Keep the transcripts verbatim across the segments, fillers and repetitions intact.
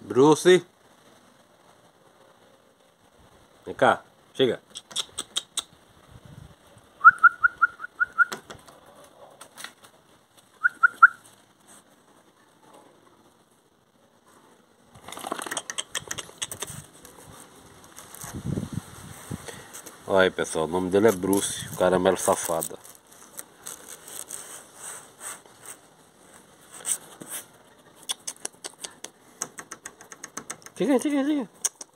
Bruce. Vem cá, chega. Olha aí, pessoal, o nome dele é Bruce, o caramelo safado. Chega, chega, chega.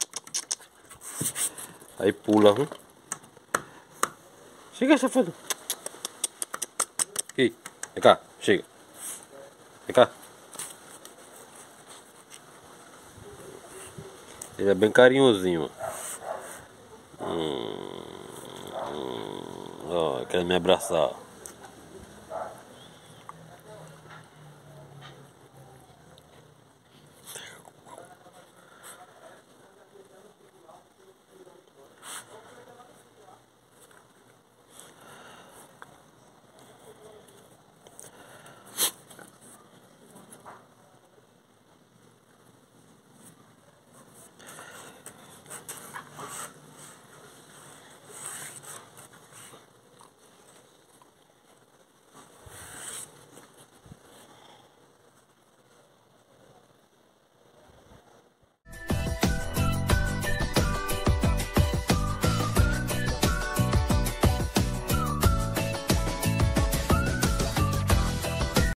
Aí pula, hein? Chega, safado. Aqui, vem cá, chega. Vem cá. Ele é bem carinhosinho, ó. Hum, hum, ó, quer me abraçar.